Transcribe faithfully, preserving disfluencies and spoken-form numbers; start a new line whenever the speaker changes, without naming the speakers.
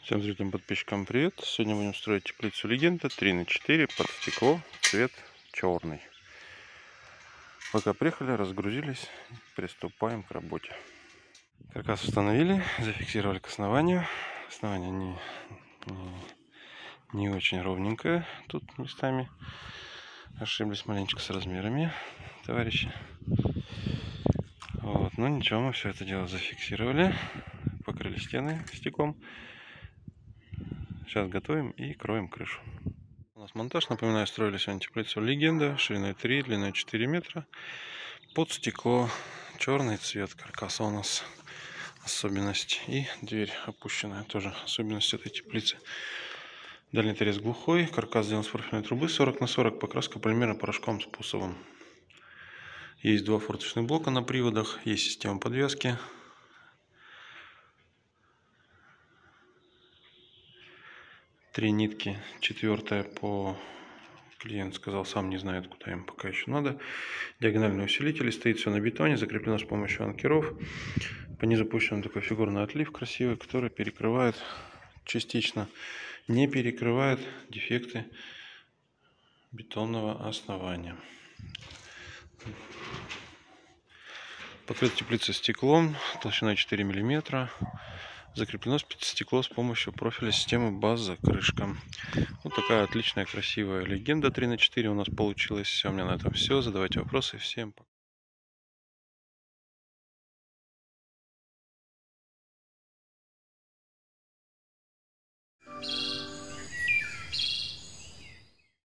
Всем зрителям, подписчикам привет! Сегодня будем строить теплицу Легенда три на четыре под стекло, цвет черный. Пока приехали, разгрузились, приступаем к работе. Каркас установили, зафиксировали к основанию. Основание не, не, не очень ровненькое, тут местами ошиблись маленечко с размерами товарищи. Вот, но ничего, мы все это дело зафиксировали, покрыли стены стеклом. Сейчас готовим и кроем крышу. У нас монтаж, напоминаю, строили сегодня теплицу Легенда шириной три, длиной четыре метра. Под стекло, черный цвет каркаса у нас особенность. И дверь опущенная, тоже особенность этой теплицы. Дальний торец глухой, каркас сделан с профильной трубы сорок на сорок, покраска полимерно-порошковым способом. Есть два форточных блока на приводах, есть система подвески. Три нитки, четвертая по... Клиент сказал, сам не знает, куда им пока еще надо. Диагональные усилители, стоит все на бетоне, закреплено с помощью анкеров. По низу пущен такой фигурный отлив красивый, который перекрывает частично, не перекрывает дефекты бетонного основания. Покрыта теплица стеклом толщиной четыре миллиметра. Закреплено стекло с помощью профиля системы база-крышка. Вот такая отличная, красивая Легенда три на четыре у нас получилась. У меня на этом все. Задавайте вопросы. Всем пока.